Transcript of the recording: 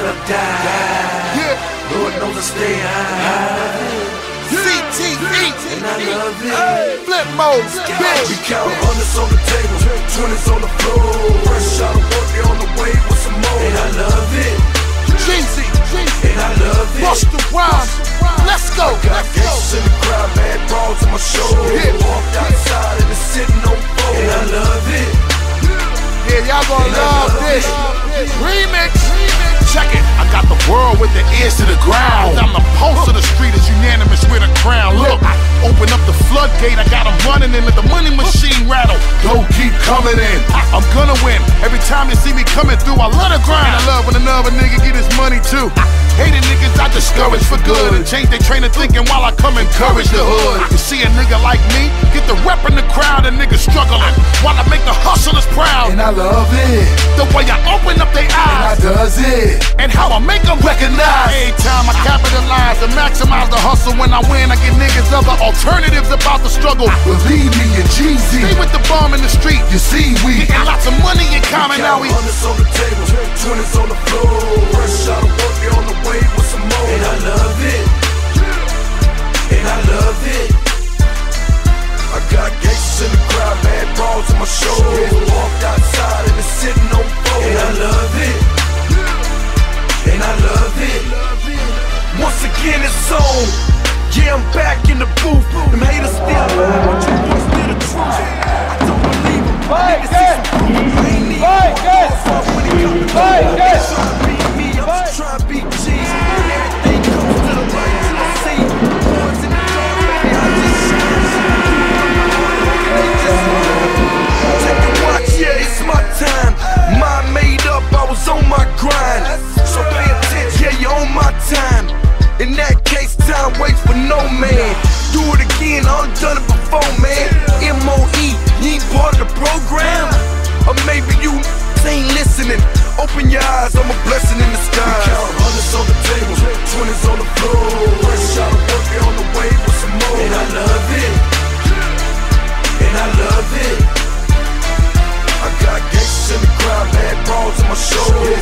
till I die. Lord knows I stay high. CTE, and I love it. Flip mode, bitch. We count hundreds on the table, 20s on the floor. Fresh out of work, they on the way with some more. And I love it. Jeezy, and I love it. Bust the rhyme. Let's go. Got gangsters in the crowd, bad bras on my shoulder. Walked outside and it's sitting on four. And I love it. Yeah, y'all gonna love this. Remix. Check it. I got the world with the ears to the ground. I'm the pulse of the street is unanimous with a crown. Look, I open up the floodgate. I got them running in, let the money machine rattle. Don't keep coming in. I'm gonna win. Every time you see me coming through, I love the grind. And I love when another nigga get his money too. Hated niggas I discourage for good and change their train of thinking while I come encourage the hood. You see a nigga like me get the rep in the crowd and niggas struggling while I make the hustlers proud. And I love it. The way I open up their eyes. And I does it. And how I make them recognize. Every time I capitalize and maximize the hustle. When I win, I get niggas other alternatives about the struggle. Believe me and Jeezy. Stay with the bomb in the street. You see, we getting lots of money in common now. We hundreds on the table, 20s on the floor. Fresh out of work, they on the way with some more. And I love it. And I love it. I got gangsters in the crowd, bad bras on my shoulders. Walked outside and it's sitting on four. And I love it. And I love it. Once again it's on. Yeah, I'm back in the booth. Them haters still lie, but you boys still the truth. I don't believe them. Niggas see some proof. I ain't need more when it comes to me. They trying to beat me, I'm just trying to beat G's. And everything comes to the right to the sea. Boys in the dark, baby, I just shine. They just take a watch, yeah, it's my time. Mind made up, I was on my grind. So pay attention, yeah, you're on my time. In that case, time waits for no man. Do it again, I done done it before, man. MOE, you ain't part of the program. Or maybe you ain't listening. Open your eyes, I'm a blessing in disguise. We count hundreds on the table, 20s on the floor. Fresh out of work, they on the way with some more. And I love it. And I love it. I got gangsters in the crowd, bad bras on my shoulders.